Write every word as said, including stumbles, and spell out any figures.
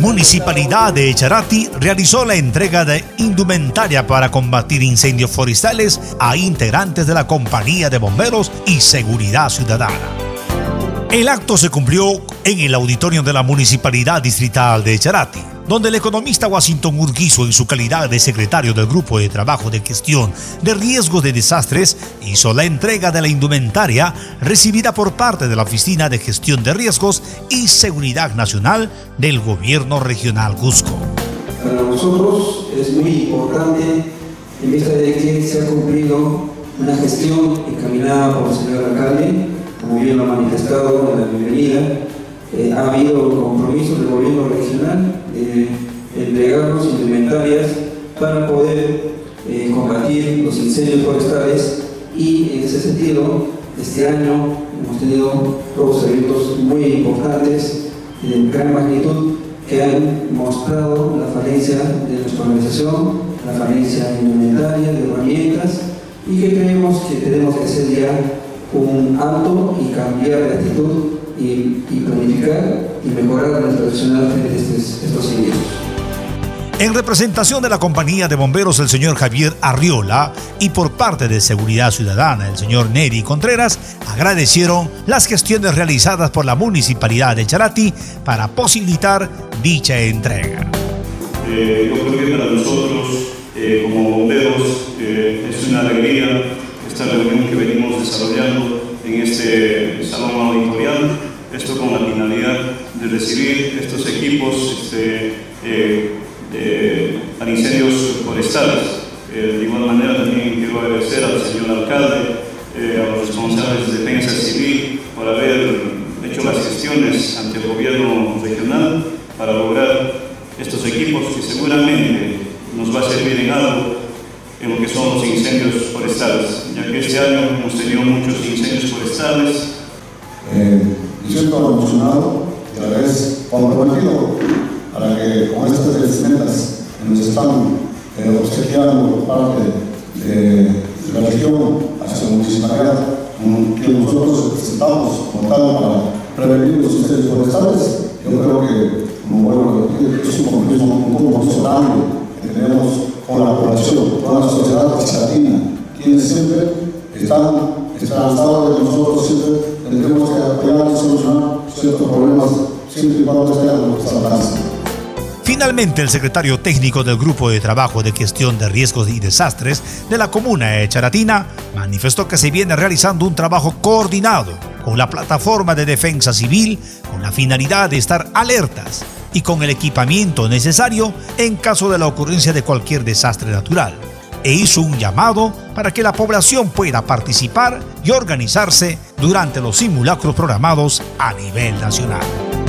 Municipalidad de Charati realizó la entrega de indumentaria para combatir incendios forestales a integrantes de la Compañía de Bomberos y Seguridad Ciudadana. El acto se cumplió en el auditorio de la Municipalidad Distrital de Charati, donde el economista Washington Urquizo, en su calidad de secretario del Grupo de Trabajo de Gestión de Riesgos de Desastres, hizo la entrega de la indumentaria recibida por parte de la Oficina de Gestión de Riesgos y Seguridad Nacional del Gobierno Regional Cusco. Para nosotros es muy importante, en vista de que se ha cumplido una gestión encaminada por el señor alcalde, como bien lo ha manifestado en la bienvenida. Eh, ha habido compromisos del gobierno regional de entregarnos indumentarias para poder eh, combatir los incendios forestales, y en ese sentido este año hemos tenido dos eventos muy importantes de gran magnitud que han mostrado la falencia de nuestra organización, la falencia de indumentaria, de herramientas, y que creemos que tenemos que hacer ya un alto y cambiar de actitud y, y planificar y mejorar nuestro accionar frente a estos, estos siniestros. En representación de la Compañía de Bomberos, el señor Javier Arriola, y por parte de Seguridad Ciudadana, el señor Neri Contreras, agradecieron las gestiones realizadas por la Municipalidad de Charati para posibilitar dicha entrega. Eh, yo creo que para nosotros, eh, como bomberos, eh, es una alegría esta reunión que venimos desarrollando en este salón auditorial, esto con la finalidad de recibir estos equipos este, eh, eh, para incendios forestales. Eh, de igual manera también quiero agradecer al señor alcalde, eh, a los responsables de defensa civil por haber hecho las gestiones ante el gobierno regional para lograr estos equipos que seguramente nos va a servir en algo en lo que son los incendios forestales, ya que este año hemos tenido muchos incendios forestales. Eh, me siento emocionado y a la vez comprometido para que con estas vestimentas que nos están eh, obsequiando por parte de la región hacia la municipalidad, que nosotros estamos contando para prevenir los incendios forestales, yo creo que, como vuelvo a repetir, es un compromiso, un compromiso grande que tenemos con la población, con la sociedad charatina, quienes siempre están esperanzados de nosotros, siempre tendremos que apoyar y solucionar ciertos problemas, siempre y cuando esté a nuestra alcance. Finalmente, el secretario técnico del Grupo de Trabajo de Gestión de Riesgos y Desastres de la Comuna de Charatina manifestó que se viene realizando un trabajo coordinado con la plataforma de defensa civil con la finalidad de estar alertas y con el equipamiento necesario en caso de la ocurrencia de cualquier desastre natural, e hizo un llamado para que la población pueda participar y organizarse durante los simulacros programados a nivel nacional.